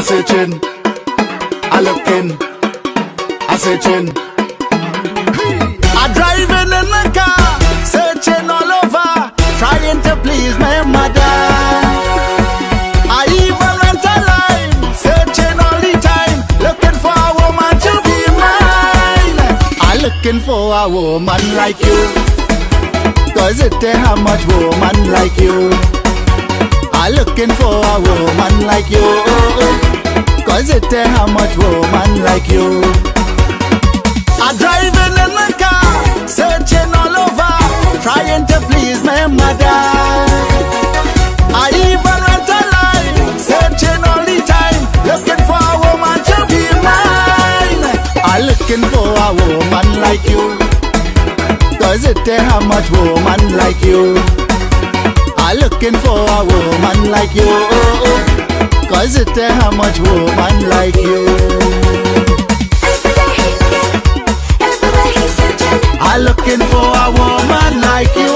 I searching, I looking, I searching. I driving in my car, searching all over, trying to please my mother. I even went online, searching all the time, looking for a woman to be mine. I looking for a woman like you, 'cause it ain't how much woman like you. I looking for a woman like you, 'cause it ain't how much woman like you. I driving in my car, searching all over, trying to please my mother. I even went online, searching all the time, looking for a woman to be mine. I looking for a woman like you, 'cause it ain't how much woman like you. I looking for a woman like you, 'cause it ain't how much woman like you. I looking for a woman like you.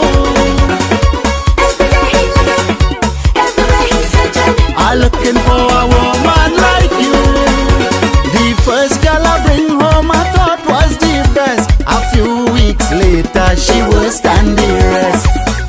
I looking for a woman like you. The first girl I bring home I thought was the best. A few weeks later she was standing rest.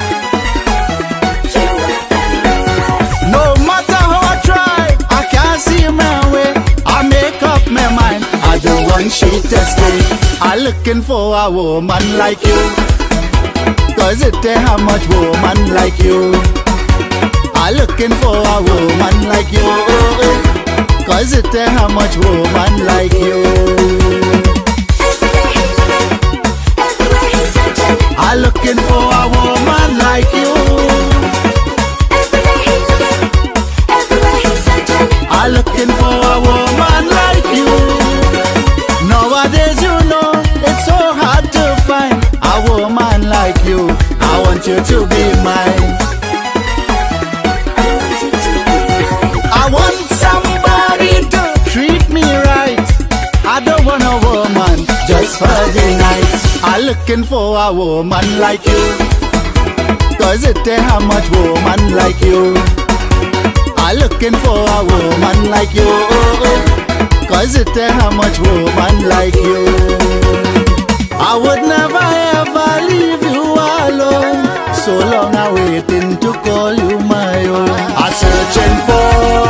No matter how I try, I can't see my way. I make up my mind, I don't want she to stay. I looking for a woman like you, 'cause it ain't how much woman like you. I looking for a woman like you, 'cause it ain't how much woman like you. I looking for a woman like you. I looking for a woman like you. Nowadays you know it's so hard to find a woman like you. I want you to be mine. I want somebody to treat me right. I don't want a woman just for the night. I looking for a woman like you, 'cause it ain't how much woman like you. I looking for a woman like you, 'cause it ain't how much woman like you. I would never ever leave you alone, so long I waiting to call you my own. I'm searching for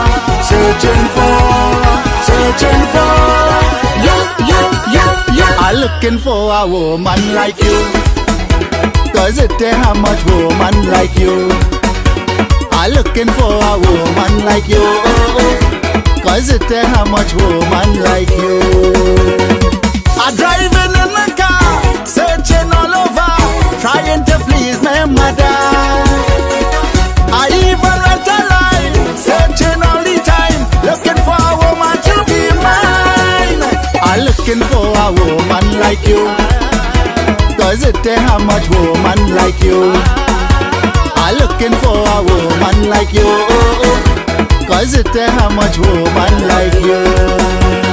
you. I looking for a woman like you, 'cause it ain't how much woman like you. I looking for a woman like you, 'cause it ain't how much woman like you. I driving in my car, searching all over, trying to please my mother. I even went online, searching all the time, looking for a woman to be mine. I looking for a woman like you, 'cause it ain't how much woman like you. I looking for a woman like you, 'cause it ain't how much woman like you.